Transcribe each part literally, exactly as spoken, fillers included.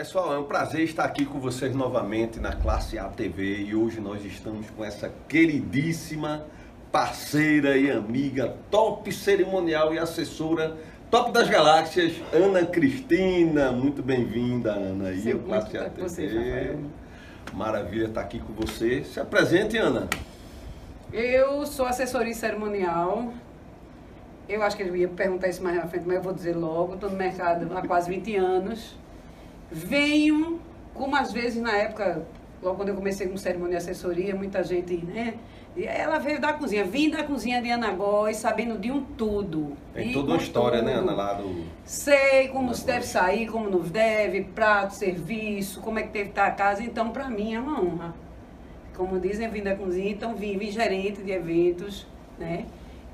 Pessoal, é um prazer estar aqui com vocês novamente na Classe A T V e hoje nós estamos com essa queridíssima parceira e amiga, top cerimonial e assessora, top das galáxias, Ana Cristina. Muito bem-vinda, Ana, aí ao Classe A T V. Você, maravilha estar aqui com você. Se apresente, Ana. Eu sou assessoria cerimonial. Eu acho que ele ia perguntar isso mais na frente, mas eu vou dizer logo. Estou no mercado há quase vinte anos. Venho, como às vezes na época, logo quando eu comecei com cerimônia e assessoria, muita gente, né? Ela veio da cozinha, vim da cozinha de Ana Góes, sabendo de um tudo. Tem toda uma história, tudo, né, Ana, lá do... Sei como se deve sair, como não deve, prato, serviço, como é que deve estar a casa. Então, para mim, é uma honra. Como dizem, vim da cozinha, então vim, vim gerente de eventos, né?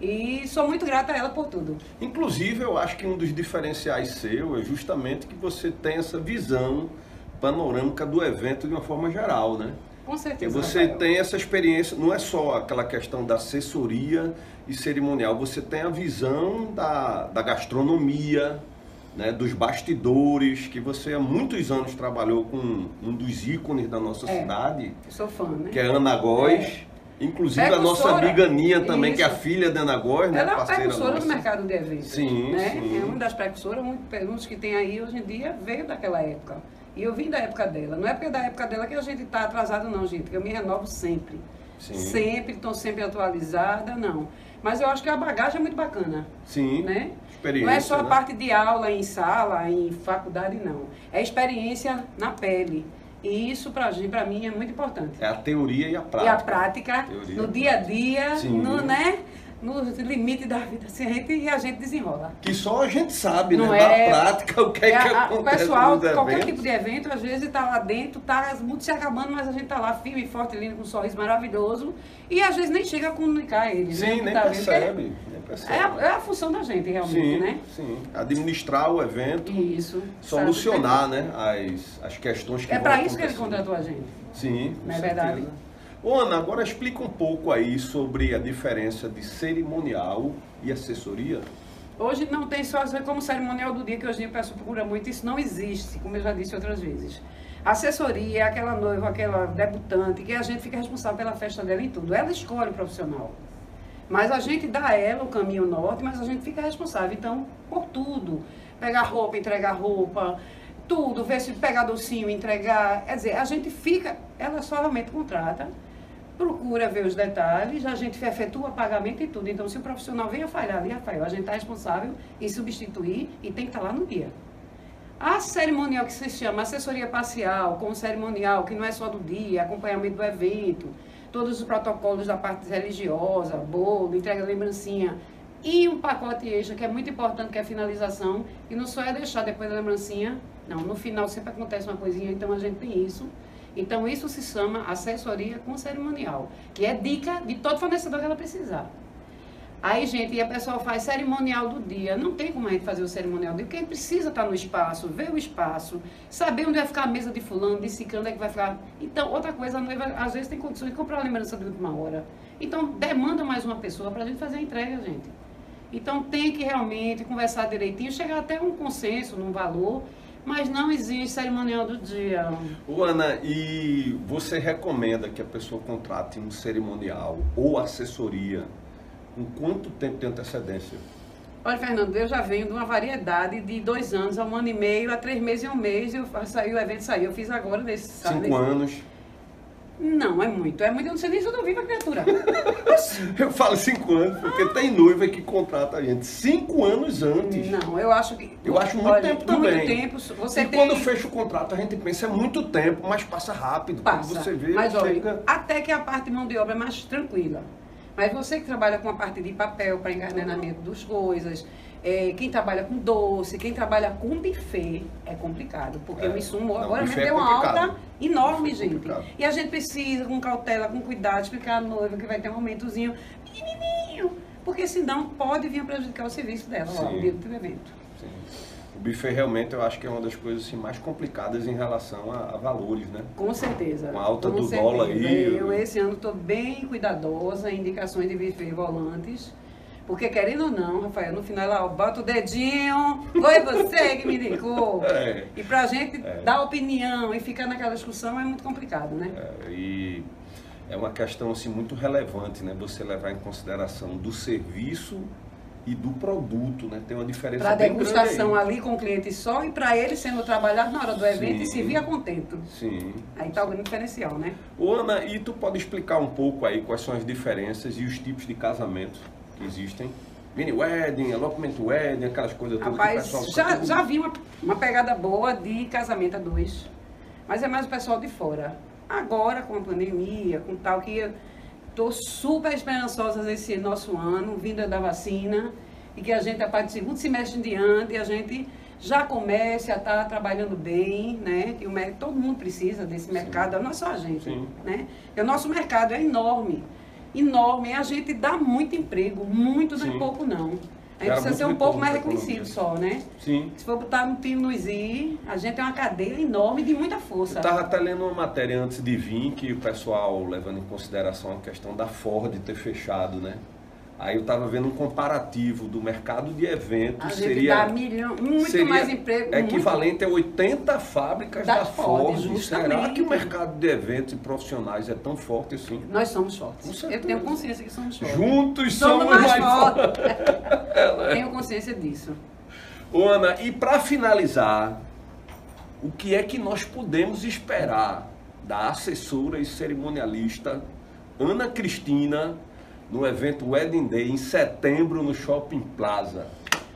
E sou muito grata a ela por tudo. Inclusive, eu acho que um dos diferenciais seu é justamente que você tem essa visão panorâmica do evento de uma forma geral, né? Com certeza. E você Rafael. tem essa experiência, não é só aquela questão da assessoria e cerimonial, você tem a visão da, da gastronomia, né, dos bastidores, que você há muitos anos trabalhou com um dos ícones da nossa é, cidade. Eu sou fã, né? Que é Ana Góes. É. Inclusive a nossa amiga Ninha também, isso. que é a filha da Ana Góes, né? Ela é uma parceira precursora nossa. do mercado de eventos. Sim, né? sim. É uma das precursoras, muitos perguntas que tem aí hoje em dia veio daquela época. E eu vim da época dela. Não é porque é da época dela que a gente está atrasado não, gente. Que eu me renovo sempre. Sim. Sempre, estou sempre atualizada, não. Mas eu acho que a bagagem é muito bacana. Sim, né? Experiência, não é só a né? parte de aula em sala, em faculdade, não. É experiência na pele. E isso, para mim, é muito importante. É a teoria e a prática. E a prática, teoria no dia a dia, no, né, no limite da vida, assim, a gente, e a gente desenrola. Que só a gente sabe, não né? É, da prática, o que é, é que a, acontece o pessoal, nos qualquer eventos. tipo de evento, às vezes está lá dentro, está muito se acabando, mas a gente está lá firme, forte, lindo, com um sorriso maravilhoso. E às vezes nem chega a comunicar ele. Sim, né, nem, tá percebe, nem percebe. É a, é a função da gente, realmente, sim, né? Sim, administrar o evento, isso, solucionar, né, as, as questões que É vão para isso que ele acontecendo. contratou a gente. Sim, não é certeza. verdade? Ô, Ana, agora explica um pouco aí sobre a diferença de cerimonial e assessoria. Hoje não tem só como cerimonial do dia, que hoje em dia o pessoal procura muito, isso não existe, como eu já disse outras vezes. Assessoria é aquela noiva, aquela debutante, que a gente fica responsável pela festa dela e tudo. Ela escolhe o profissional. Mas a gente dá a ela o caminho norte, mas a gente fica responsável, então, por tudo. Pegar roupa, entregar roupa, tudo, ver se pegar docinho, entregar. Quer dizer, a gente fica, ela só realmente contrata, procura ver os detalhes, a gente efetua pagamento e tudo. Então, se o profissional vem a falhar ali, Rafael, a gente está responsável em substituir e tem que estar lá no dia. A cerimonial que se chama assessoria parcial, com cerimonial, que não é só do dia, acompanhamento do evento, todos os protocolos da parte religiosa, bolo, entrega de lembrancinha, e um pacote extra, que é muito importante, que é a finalização, e não só é deixar depois da lembrancinha, não, no final sempre acontece uma coisinha, então a gente tem isso. Então isso se chama assessoria com cerimonial, que é dica de todo fornecedor que ela precisar. Aí, gente, e a pessoa faz cerimonial do dia. Não tem como a gente fazer o cerimonial do dia, porque a gente precisa estar no espaço, ver o espaço, saber onde vai ficar a mesa de fulano, de ciclano, onde é que vai ficar. Então, outra coisa, a noiva às vezes tem condições de comprar a lembrança de última hora. Então, demanda mais uma pessoa para a gente fazer a entrega, gente. Então, tem que realmente conversar direitinho, chegar até um consenso num valor, mas não existe cerimonial do dia. Ô, Ana, e você recomenda que a pessoa contrate um cerimonial ou assessoria com quanto tempo de antecedência? Olha, Fernando, eu já venho de uma variedade de dois anos a um ano e meio, a três meses e um mês, eu saí, o evento saiu, eu fiz agora nesse... Cinco nesse... anos? Não, é muito, é muito, eu não sei nem se eu não vivo a criatura. Eu falo cinco anos, porque tem noiva que contrata a gente cinco anos antes. Não, eu acho que... Eu acho muito olha, tempo também. Muito tempo, você e tem... quando fecha o contrato, a gente pensa, é muito tempo, mas passa rápido. Passa, quando você vê, mas olha, chega... até que a parte de mão de obra é mais tranquila. Mas você que trabalha com a parte de papel para engarnamento das coisas, é, quem trabalha com doce, quem trabalha com buffet, é complicado. Porque É, o insumo não, agora mesmo buffet é deu uma complicado. alta enorme, Buffet é gente. complicado. E a gente precisa, com cautela, com cuidado, explicar à noiva que vai ter um aumentozinho pequenininho. Porque senão pode vir a prejudicar o serviço dela, lá, o dia do evento. Sim. O buffet realmente eu acho que é uma das coisas assim, mais complicadas em relação a, a valores, né? Com certeza. Com a alta com do certeza. dólar aí. Eu esse ano estou bem cuidadosa em indicações de buffet volantes, Porque querendo ou não, Rafael, no final ela bota o dedinho, foi você que me indicou. É. E pra gente É. dar opinião e ficar naquela discussão é muito complicado, né? É, e é uma questão assim, muito relevante, né? Você levar em consideração do serviço e do produto, né? Tem uma diferença Para bem grande degustação aí. ali com o cliente só e para ele sendo trabalhado na hora do evento Sim. e se via contento. Sim. Aí tá o grande diferencial, né? Ô, Ana, e tu pode explicar um pouco aí quais são as diferenças e os tipos de casamento que existem? Mini wedding, elopement wedding, aquelas coisas todas que o Rapaz, pessoal... já, tudo- já vi uma, uma pegada boa de casamento a dois, mas é mais o pessoal de fora. Agora, com a pandemia, com tal, que eu tô super esperançosa nesse nosso ano, vinda da vacina, e que a gente, a partir do segundo semestre em diante, a gente já comece a estar trabalhando bem, né? Que o, mer- todo mundo precisa desse mercado, não é só a gente, Sim. né? Porque o nosso mercado é enorme, enorme, e a gente dá muito emprego, muito não é Sim. pouco não. A gente Gera precisa muito ser um pouco retorno mais pra reconhecido só, né? Sim. Se for botar um time no I, a gente tem uma cadeia enorme de muita Eu força. estava até lendo uma matéria antes de vir que o pessoal, levando em consideração a questão da Ford ter fechado, né? Aí eu estava vendo um comparativo do mercado de eventos, A gente seria, dá milhão, muito seria mais emprego. muito- equivalente a oitenta fábricas Da da Ford, Ford. Será justamente. que o mercado de eventos e profissionais é tão forte assim? Nós somos fortes. Com Eu certeza. tenho consciência que somos fortes. Juntos Somos somos mais mais fortes. fortes. Tenho consciência disso. Ô, Ana, e para finalizar, o que é que nós podemos esperar da assessora e cerimonialista Ana Cristina no evento Wedding Day em setembro no Shopping Plaza?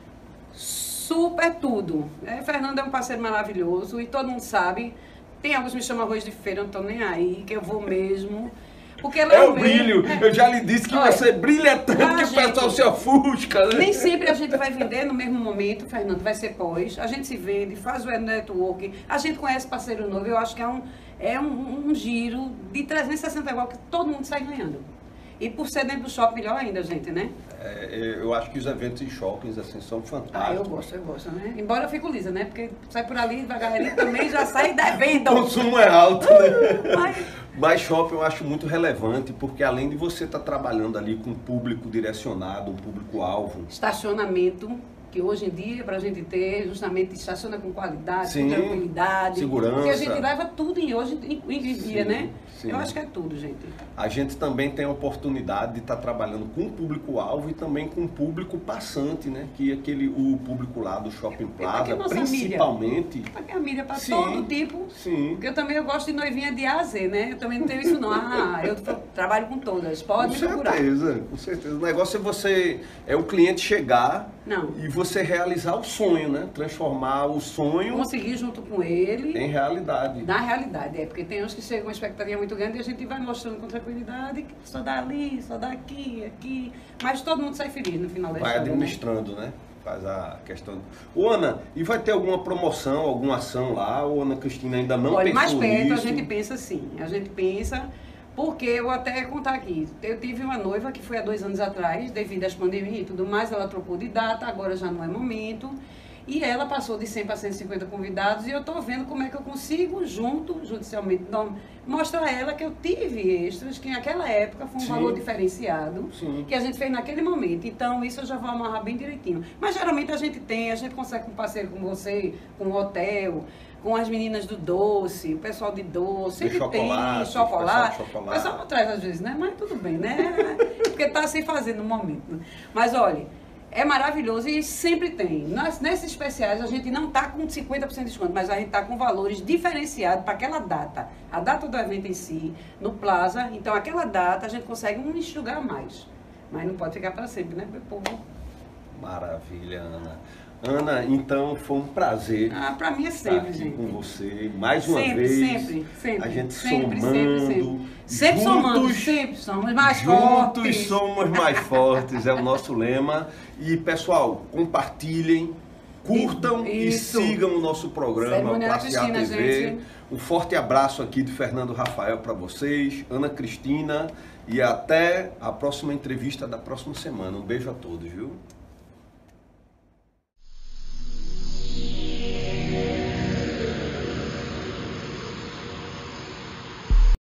Super tudo. É, Fernando é um parceiro maravilhoso e todo mundo sabe. Tem alguns que me chamam arroz de feira, eu não tô nem aí, que eu vou mesmo. Porque ela É o vem- brilho, é. eu já lhe disse que Olha, você brilha tanto ah, que o gente, pessoal se ofusca, né? Nem sempre a gente vai vender no mesmo momento, Fernando, vai ser pós. A gente se vende, faz o network, a gente conhece parceiro novo. Eu acho que é um, é um, um giro de trezentos e sessenta igual que todo mundo sai ganhando. E por ser dentro do shopping, melhor ainda, gente, né? É, eu acho que os eventos em shoppings assim, são Ah, fantásticos. eu gosto, eu gosto, né? Embora eu fico lisa, né? Porque sai por ali devagarinho também já sai devendo. O consumo é alto, né? Mas Mas shopping eu acho muito relevante, porque além de você estar trabalhando ali com um público direcionado, um público-alvo, estacionamento, que hoje em dia, para a gente ter, justamente estaciona com qualidade, Sim, com tranquilidade. segurança. Porque a gente leva tudo em hoje em, em dia, Sim, né? sim. Eu acho que é tudo, gente. a gente também tem a oportunidade de estar trabalhando com o público-alvo e também com o público passante, né? Que é aquele, o público lá do Shopping pra que Plaza, nossa principalmente. Para que a mídia, para Sim, todo tipo. Sim. Porque eu também eu gosto de noivinha de A a Z, né? Eu também não tenho isso não. Ah, eu tô- trabalho com todas, pode Com me procurar. certeza, com certeza. O negócio é você, é o cliente chegar Não. e você realizar o sonho, né? Transformar o sonho Conseguir junto com ele, em realidade. na realidade, é. Porque tem uns que chegam com uma expectativa muito grande e a gente vai mostrando com tranquilidade que só dá ali, só dá aqui, aqui. Mas todo mundo sai feliz no final da Vai história, né? administrando, né? Faz a questão. Ô, Ana, e vai ter alguma promoção, alguma ação lá? Ou Ana Cristina ainda não Olha, pensou mais perto nisso? a gente pensa sim. A gente pensa, porque eu vou até contar aqui. Eu tive uma noiva que foi há dois anos atrás, devido às pandemias e tudo mais, ela trocou de data, agora já não é momento. E ela passou de cem para cento e cinquenta convidados e eu estou vendo como é que eu consigo, junto, judicialmente, não, mostrar a ela que eu tive extras, que naquela época foi um Sim. valor diferenciado, Sim. que a gente fez naquele momento. Então, isso eu já vou amarrar bem direitinho. Mas geralmente a gente tem, a gente consegue com um parceiro como você, com o hotel, com as meninas do doce, o pessoal de doce, De sempre chocolate, tem chocolate. pessoal de chocolate. O pessoal não traz às vezes, né? Mas tudo bem, né? Porque está sem fazer no momento. Mas olha, é maravilhoso e sempre tem. Nas, nesses especiais a gente não está com cinquenta por cento de desconto, mas a gente está com valores diferenciados para aquela data. A data do evento em si, no Plaza, então aquela data a gente consegue um enxugar mais. Mas não pode ficar para sempre, né? Porque o povo... Maravilha, Ana. Ana, então foi um prazer Ah, para mim é estar sempre, aqui gente. com você mais uma Sempre, vez. sempre, sempre. A gente sempre, somando. sempre, sempre. Sempre somando, sempre somos mais Juntos fortes. somos mais fortes, é o nosso lema. E pessoal, compartilhem, curtam Isso. e sigam o nosso programa, o Cerimonial Classe A Cristina, T V. gente. Um forte abraço aqui de Fernando Rafael para vocês, Ana Cristina, e até a próxima entrevista da próxima semana. Um beijo a todos, viu?